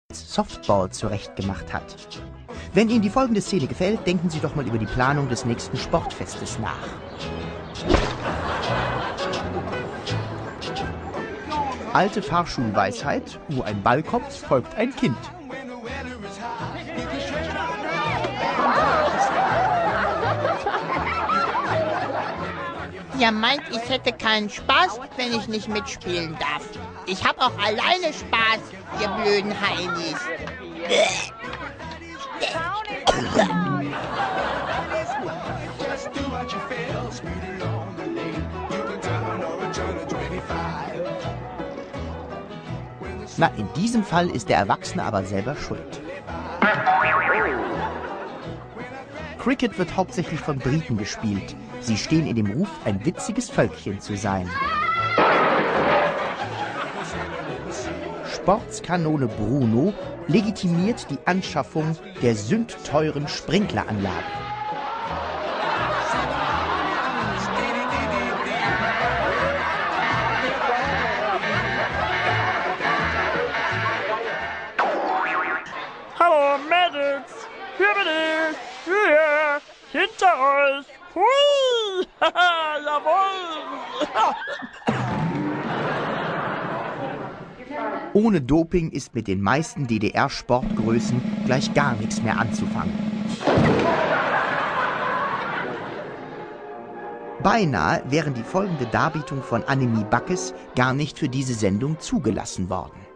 Softball zurechtgemacht hat. Wenn Ihnen die folgende Szene gefällt, denken Sie doch mal über die Planung des nächsten Sportfestes nach. Alte Fahrschulweisheit, wo ein Ball kommt, folgt ein Kind. Ihr meint, ich hätte keinen Spaß, wenn ich nicht mitspielen darf. Ich hab auch alleine Spaß, ihr blöden Heinis. Na, in diesem Fall ist der Erwachsene aber selber schuld. Cricket wird hauptsächlich von Briten gespielt. Sie stehen in dem Ruf, ein witziges Völkchen zu sein. Sportskanone Bruno legitimiert die Anschaffung der sündteuren Sprinkleranlage. Hallo Mädels, hier bin ich, hier, hinter euch. Hui, haha, jawohl. Ohne Doping ist mit den meisten DDR-Sportgrößen gleich gar nichts mehr anzufangen. Beinahe wären die folgende Darbietung von Annemie Backes gar nicht für diese Sendung zugelassen worden.